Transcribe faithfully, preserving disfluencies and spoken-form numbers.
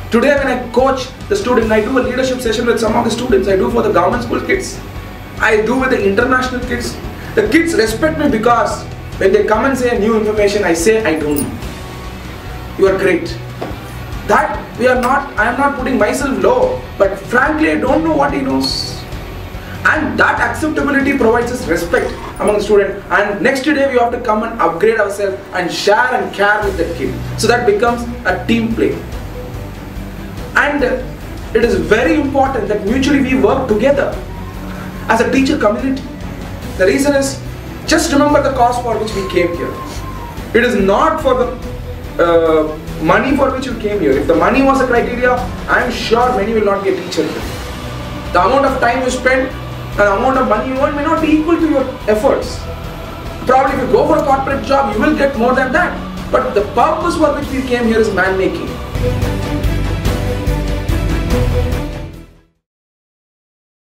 Today when I coach the student, I do a leadership session with some of the students. I do for the government school kids. I do with the international kids. The kids respect me because when they come and say new information, I say I don't know. You are great. That we are not, I am not putting myself low, but frankly I don't know what he knows. And that acceptability provides us respect among the student, and next day we have to come and upgrade ourselves and share and care with that kid. So that becomes a team play. And it is very important that mutually we work together as a teacher community. The reason is, just remember the cause for which we came here. It is not for the uh, money for which you came here. If the money was a criteria, I am sure many will not be a teacher here. The amount of time you spend, the amount of money you earn may not be equal to your efforts. Probably if you go for a corporate job, you will get more than that. But the purpose for which we came here is man-making.